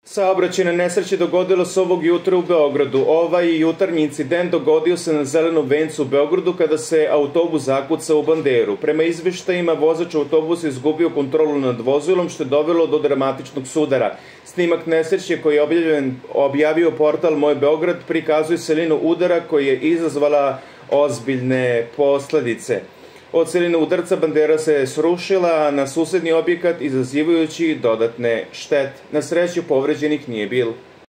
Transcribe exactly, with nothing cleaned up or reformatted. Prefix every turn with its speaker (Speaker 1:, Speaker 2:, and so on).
Speaker 1: Saobraćajna nesreća dogodila se ovog jutra u Beogradu. Ovaj jutarnji incident dogodio se na Zelenom vencu u Beogradu kada se autobus zakucao u banderu. Prema izveštajima, vozač autobusa izgubio kontrolu nad vozilom, što je dovelo do dramatičnog sudara. Snimak nesreće koji je objavljen, objavio portal Moj Beograd prikazuje silinu udara koji je izazvala ozbiljne posledice. Od siline udarca bandera se srušila na susedni objekat, izazivajući dodatne štete. Na sreću povređenih nije bilo.